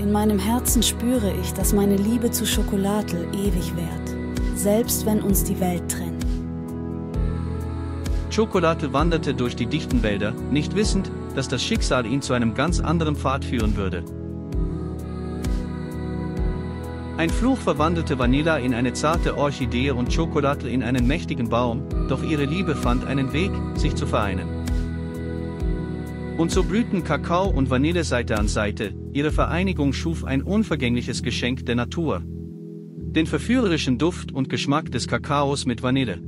In meinem Herzen spüre ich, dass meine Liebe zu Schokolatl ewig währt, selbst wenn uns die Welt trennt. Schokolatl wanderte durch die dichten Wälder, nicht wissend, dass das Schicksal ihn zu einem ganz anderen Pfad führen würde. Ein Fluch verwandelte Vanilla in eine zarte Orchidee und Schokolatl in einen mächtigen Baum, doch ihre Liebe fand einen Weg, sich zu vereinen. Und so blühten Kakao und Vanille Seite an Seite, ihre Vereinigung schuf ein unvergängliches Geschenk der Natur. Den verführerischen Duft und Geschmack des Kakaos mit Vanille.